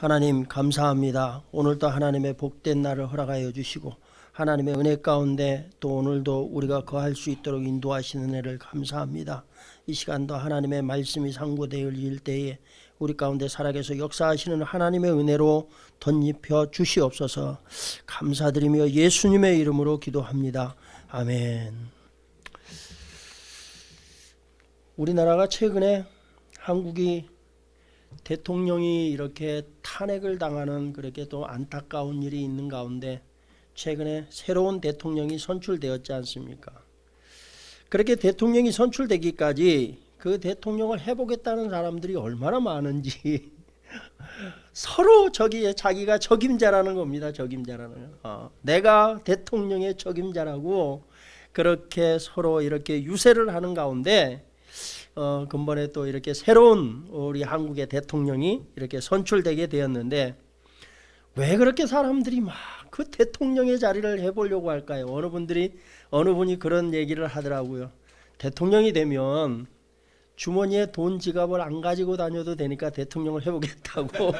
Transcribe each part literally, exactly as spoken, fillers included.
하나님 감사합니다. 오늘도 하나님의 복된 날을 허락하여 주시고 하나님의 은혜 가운데 또 오늘도 우리가 거할 수 있도록 인도하시는 은혜를 감사합니다. 이 시간도 하나님의 말씀이 상고되어질 때에 우리 가운데 살아계셔 역사하시는 하나님의 은혜로 덧입혀 주시옵소서. 감사드리며 예수님의 이름으로 기도합니다. 아멘. 우리나라가 최근에 한국이 대통령이 이렇게 탄핵을 당하는 그렇게 또 안타까운 일이 있는 가운데 최근에 새로운 대통령이 선출되었지 않습니까? 그렇게 대통령이 선출되기까지 그 대통령을 해보겠다는 사람들이 얼마나 많은지 서로 저기 자기가 적임자라는 겁니다. 적임자라는 어, 내가 대통령의 적임자라고 그렇게 서로 이렇게 유세를 하는 가운데 어, 근본에 또 이렇게 새로운 우리 한국의 대통령이 이렇게 선출되게 되었는데 왜 그렇게 사람들이 막 그 대통령의 자리를 해보려고 할까요? 어느 분들이 어느 분이 그런 얘기를 하더라고요. 대통령이 되면 주머니에 돈 지갑을 안 가지고 다녀도 되니까 대통령을 해보겠다고.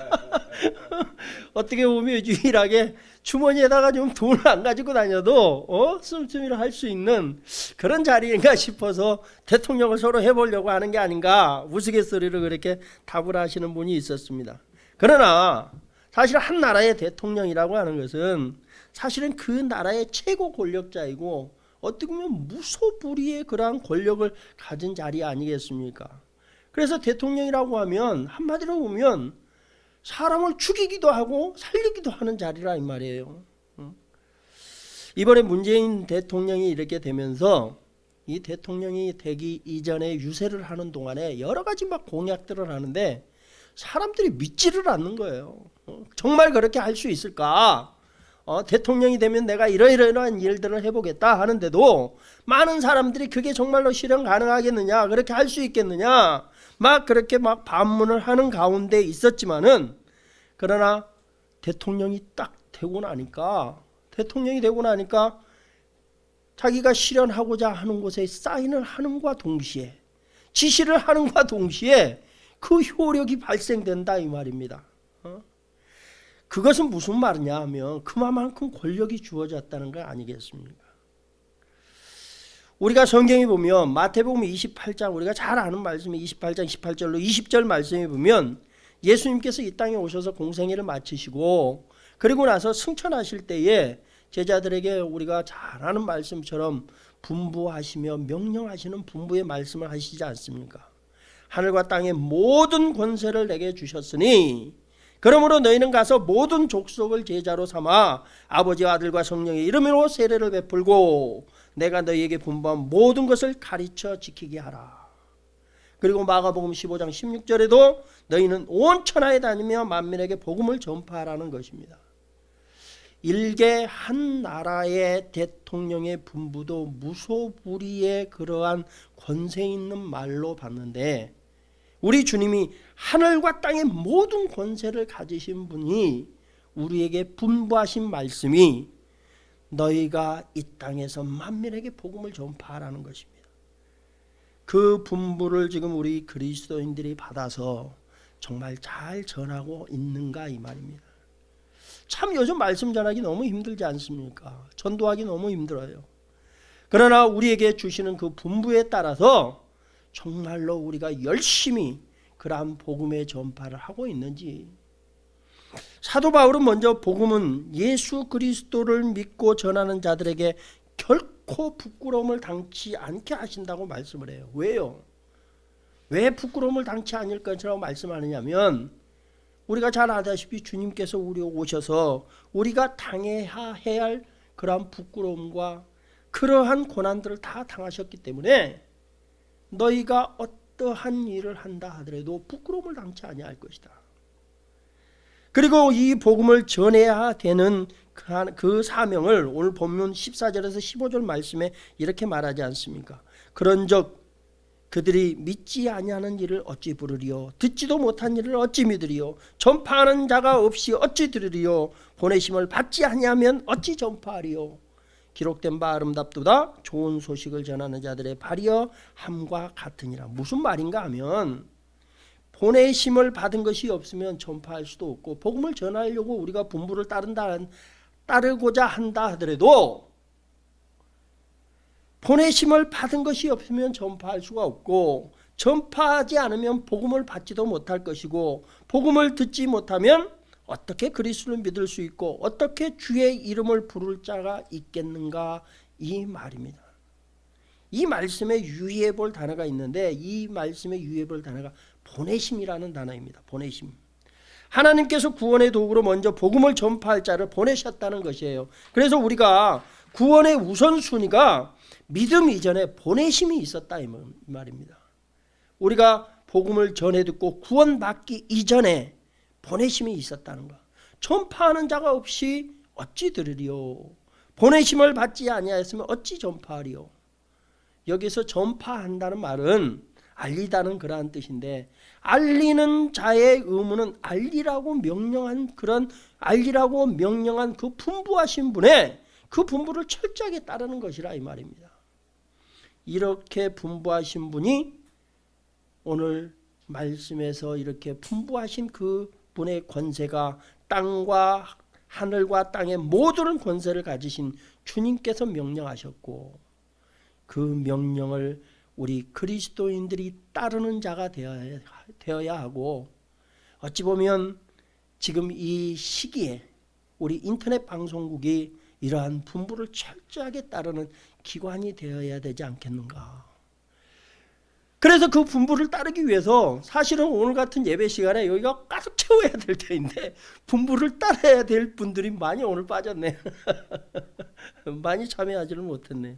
어떻게 보면 유일하게 주머니에다가 좀 돈을 안 가지고 다녀도 어? 씀씀이를 할 수 있는 그런 자리인가 싶어서 대통령을 서로 해보려고 하는 게 아닌가 우스갯소리를 그렇게 답을 하시는 분이 있었습니다. 그러나 사실 한 나라의 대통령이라고 하는 것은 사실은 그 나라의 최고 권력자이고 어떻게 보면 무소불위의 그러한 권력을 가진 자리 아니겠습니까? 그래서 대통령이라고 하면 한마디로 보면 사람을 죽이기도 하고 살리기도 하는 자리라 이 말이에요. 이번에 문재인 대통령이 이렇게 되면서 이 대통령이 되기 이전에 유세를 하는 동안에 여러 가지 막 공약들을 하는데 사람들이 믿지를 않는 거예요. 정말 그렇게 할 수 있을까? 어, 대통령이 되면 내가 이러이러한 일들을 해보겠다 하는데도 많은 사람들이 그게 정말로 실현 가능하겠느냐, 그렇게 할 수 있겠느냐, 막 그렇게 막 반문을 하는 가운데 있었지만은 그러나 대통령이 딱 되고 나니까 대통령이 되고 나니까 자기가 실현하고자 하는 곳에 사인을 하는과 동시에 지시를 하는과 동시에 그 효력이 발생된다 이 말입니다. 어? 그것은 무슨 말이냐 하면 그만큼 권력이 주어졌다는 거 아니겠습니까? 우리가 성경에 보면 마태복음 이십팔 장 우리가 잘 아는 말씀이 이십팔 장 십팔 절로 이십 절 말씀에 보면 예수님께서 이 땅에 오셔서 공생애를 마치시고 그리고 나서 승천하실 때에 제자들에게 우리가 잘 아는 말씀처럼 분부하시며 명령하시는 분부의 말씀을 하시지 않습니까? 하늘과 땅의 모든 권세를 내게 주셨으니 그러므로 너희는 가서 모든 족속을 제자로 삼아 아버지와 아들과 성령의 이름으로 세례를 베풀고 내가 너희에게 분부한 모든 것을 가르쳐 지키게 하라. 그리고 마가복음 십오 장 십육 절에도 너희는 온 천하에 다니며 만민에게 복음을 전파하라는 것입니다. 일개 한 나라의 대통령의 분부도 무소불위의 그러한 권세 있는 말로 봤는데 우리 주님이 하늘과 땅의 모든 권세를 가지신 분이 우리에게 분부하신 말씀이 너희가 이 땅에서 만민에게 복음을 전파하라는 것입니다. 그 분부를 지금 우리 그리스도인들이 받아서 정말 잘 전하고 있는가 이 말입니다. 참 요즘 말씀 전하기 너무 힘들지 않습니까? 전도하기 너무 힘들어요. 그러나 우리에게 주시는 그 분부에 따라서 정말로 우리가 열심히 그러한 복음의 전파를 하고 있는지. 사도 바울은 먼저 복음은 예수 그리스도를 믿고 전하는 자들에게 결코 부끄러움을 당치 않게 하신다고 말씀을 해요. 왜요? 왜 부끄러움을 당치 않을 것이라고 말씀하느냐면 우리가 잘 아다시피 주님께서 우리 오셔서 우리가 당해야 할 그러한 부끄러움과 그러한 고난들을 다 당하셨기 때문에 너희가 어떠한 일을 한다 하더라도 부끄러움을 당치 아니할 것이다. 그리고 이 복음을 전해야 되는 그 사명을 오늘 본문 십사 절에서 십오 절 말씀에 이렇게 말하지 않습니까? 그런즉 그들이 믿지 아니하는 일을 어찌 부르리요? 듣지도 못한 일을 어찌 믿으리요? 전파하는 자가 없이 어찌 들으리요? 보내심을 받지 아니하면 어찌 전파하리요? 기록된 바 아름답도다 좋은 소식을 전하는 자들의 발이여 함과 같으니라. 무슨 말인가 하면 보내심을 받은 것이 없으면 전파할 수도 없고, 복음을 전하려고 우리가 분부를 따른다, 따르고자 한다 하더라도 보내심을 받은 것이 없으면 전파할 수가 없고, 전파하지 않으면 복음을 받지도 못할 것이고, 복음을 듣지 못하면 어떻게 그리스도를 믿을 수 있고 어떻게 주의 이름을 부를 자가 있겠는가, 이 말입니다. 이 말씀에 유의해 볼 단어가 있는데, 이 말씀에 유의해 볼 단어가 보내심이라는 단어입니다. 보내심. 하나님께서 구원의 도구로 먼저 복음을 전파할 자를 보내셨다는 것이에요. 그래서 우리가 구원의 우선순위가 믿음 이전에 보내심이 있었다 이 말입니다. 우리가 복음을 전해 듣고 구원받기 이전에 보내심이 있었다는 것. 전파하는 자가 없이 어찌 들으리요. 보내심을 받지 아니하였으면 어찌 전파하리요. 여기서 전파한다는 말은 알리다는 그러한 뜻인데, 알리는 자의 의무는 알리라고 명령한 그런 알리라고 명령한 그 분부하신 분의 그 분부를 철저하게 따르는 것이라 이 말입니다. 이렇게 분부하신 분이 오늘 말씀에서 이렇게 분부하신 그 분의 권세가 땅과 하늘과 땅의 모든 권세를 가지신 주님께서 명령하셨고, 그 명령을 우리 그리스도인들이 따르는 자가 되어야, 되어야 하고, 어찌 보면 지금 이 시기에 우리 인터넷 방송국이 이러한 분부를 철저하게 따르는 기관이 되어야 되지 않겠는가. 그래서 그 분부를 따르기 위해서 사실은 오늘 같은 예배 시간에 여기가 가득 채워야 될 때인데 분부를 따라야 될 분들이 많이 오늘 빠졌네요. 많이 참여하지를 못했네요.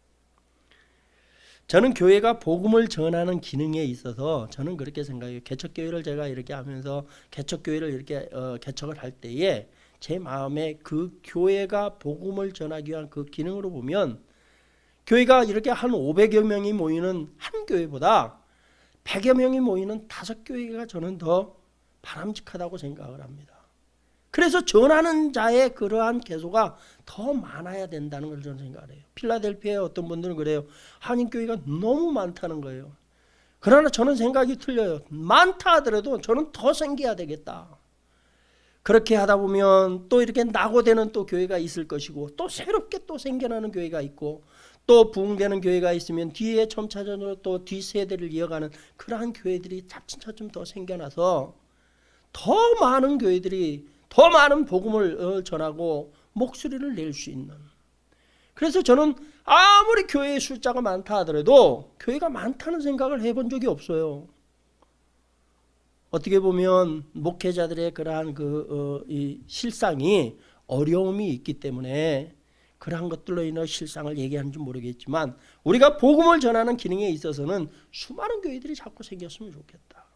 저는 교회가 복음을 전하는 기능에 있어서 저는 그렇게 생각해요. 개척교회를 제가 이렇게 하면서 개척교회를 이렇게 어, 개척을 할 때에 제 마음에 그 교회가 복음을 전하기 위한 그 기능으로 보면, 교회가 이렇게 한 오백여 명이 모이는 한 교회보다 백여 명이 모이는 다섯 교회가 저는 더 바람직하다고 생각을 합니다. 그래서 전하는 자의 그러한 개소가 더 많아야 된다는 걸 저는 생각을 해요. 필라델피아에 어떤 분들은 그래요. 한인교회가 너무 많다는 거예요. 그러나 저는 생각이 틀려요. 많다 하더라도 저는 더 생겨야 되겠다. 그렇게 하다 보면 또 이렇게 낙오되는 또 교회가 있을 것이고, 또 새롭게 또 생겨나는 교회가 있고, 또 부흥되는 교회가 있으면 뒤에 점차적으로 또 뒷세대를 이어가는 그러한 교회들이 차츰차츰 더 생겨나서 더 많은 교회들이 더 많은 복음을 전하고 목소리를 낼 수 있는. 그래서 저는 아무리 교회의 숫자가 많다 하더라도 교회가 많다는 생각을 해본 적이 없어요. 어떻게 보면 목회자들의 그러한 그 어, 이 실상이 어려움이 있기 때문에 그러한 것들로 인해 실상을 얘기하는지 모르겠지만, 우리가 복음을 전하는 기능에 있어서는 수많은 교회들이 자꾸 생겼으면 좋겠다.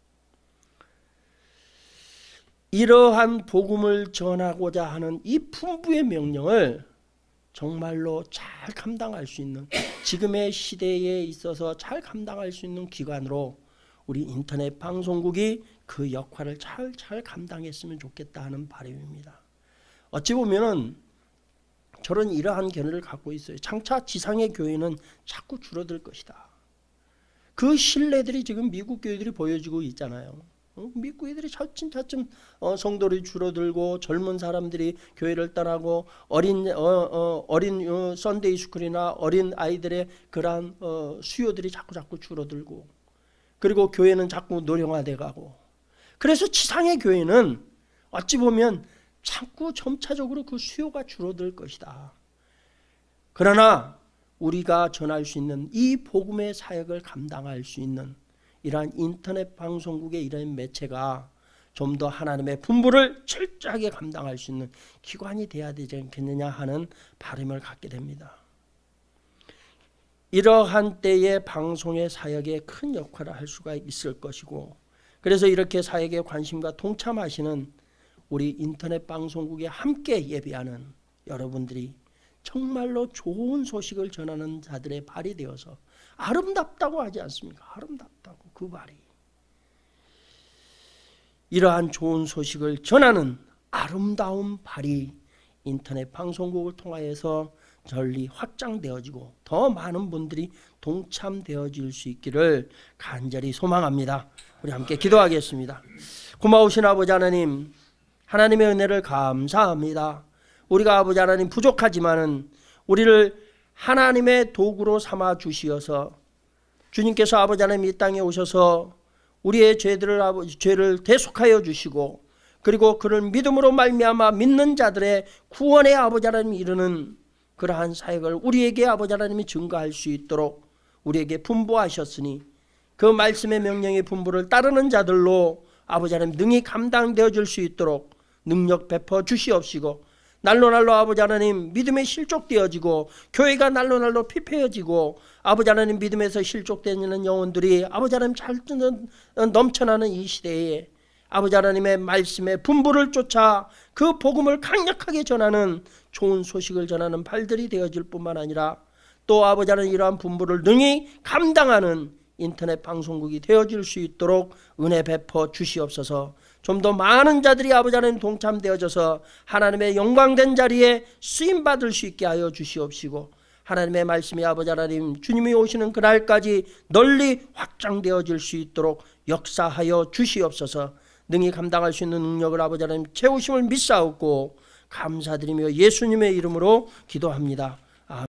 이러한 복음을 전하고자 하는 이 분부의 명령을 정말로 잘 감당할 수 있는, 지금의 시대에 있어서 잘 감당할 수 있는 기관으로 우리 인터넷 방송국이 그 역할을 잘 잘 감당했으면 좋겠다 하는 바람입니다. 어찌 보면은 저는 이러한 견해를 갖고 있어요. 장차 지상의 교회는 자꾸 줄어들 것이다. 그 신뢰들이 지금 미국 교회들이 보여지고 있잖아요. 어? 미국 교회들이 차츰차츰 어, 성도들이 줄어들고 젊은 사람들이 교회를 떠나고 어린 어, 어, 어린 어, 선데이 스쿨이나 어린 아이들의 그러한 어, 수요들이 자꾸 자꾸 줄어들고, 그리고 교회는 자꾸 노령화돼 가고, 그래서 지상의 교회는 어찌 보면 자꾸 점차적으로 그 수요가 줄어들 것이다. 그러나 우리가 전할 수 있는 이 복음의 사역을 감당할 수 있는 이러한 인터넷 방송국의 이런 매체가 좀 더 하나님의 분부를 철저하게 감당할 수 있는 기관이 되어야 되지 않겠느냐 하는 바람을 갖게 됩니다. 이러한 때에 방송의 사역에 큰 역할을 할 수가 있을 것이고, 그래서 이렇게 사역에 관심과 동참하시는 우리 인터넷 방송국에 함께 예배하는 여러분들이 정말로 좋은 소식을 전하는 자들의 발이 되어서, 아름답다고 하지 않습니까? 아름답다고 그 발이. 이러한 좋은 소식을 전하는 아름다운 발이 인터넷 방송국을 통하여서 널리 확장되어지고 더 많은 분들이 동참되어질 수 있기를 간절히 소망합니다. 우리 함께 기도하겠습니다. 고마우신 아버지 하나님, 하나님의 은혜를 감사합니다. 우리가 아버지 하나님 부족하지만은 우리를 하나님의 도구로 삼아 주시어서 주님께서 아버지 하나님 이 땅에 오셔서 우리의 죄들을 아버지 죄를 대속하여 주시고 그리고 그를 믿음으로 말미암아 믿는 자들의 구원의 아버지 하나님 이르는 그러한 사역을 우리에게 아버지 하나님이 증거할 수 있도록 우리에게 분부하셨으니 그 말씀의 명령의 분부를 따르는 자들로 아버지 하나님 능히 감당되어질 수 있도록 능력 베풀어 주시옵시고 날로 날로 아버지 하나님 믿음에 실족되어지고 교회가 날로 날로 피폐해지고 아버지 하나님 믿음에서 실족되는 영혼들이 아버지 하나님 잘 넘쳐나는 이 시대에 아버지 하나님의 말씀의 분부를 쫓아 그 복음을 강력하게 전하는 좋은 소식을 전하는 발들이 되어질 뿐만 아니라 또 아버지 하나님 이러한 분부를 능히 감당하는 인터넷 방송국이 되어질 수 있도록 은혜 베풀어 주시옵소서. 좀 더 많은 자들이 아버지 하나님 동참되어져서 하나님의 영광된 자리에 쓰임받을 수 있게 하여 주시옵시고 하나님의 말씀이 아버지 하나님 주님이 오시는 그날까지 널리 확장되어질 수 있도록 역사하여 주시옵소서. 능히 감당할 수 있는 능력을 아버지 하나님 채우심을 믿사옵고 감사드리며 예수님의 이름으로 기도합니다.